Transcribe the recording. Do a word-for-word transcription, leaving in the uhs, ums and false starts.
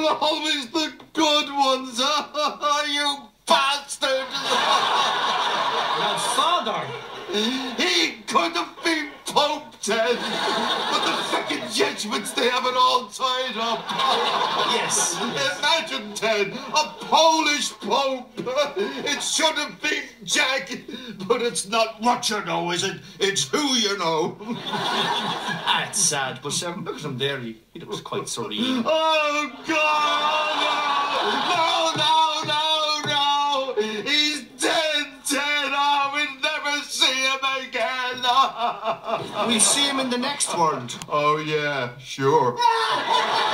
always the good ones, you bastard! Father! He could have been Pope, Ted, but the fucking Jesuits, they have it all tied up. Yes. Imagine, Ted, a Polish Pope. It should have been Jack, but it's not what you know, is it? It's who you know. Ah, it's sad, but um, look at him there. He, he looks quite serene. Oh, God! No, no, no, no! He's dead, Ted! Oh, we'll never see him again! We'll see him in the next world. Oh, yeah, sure.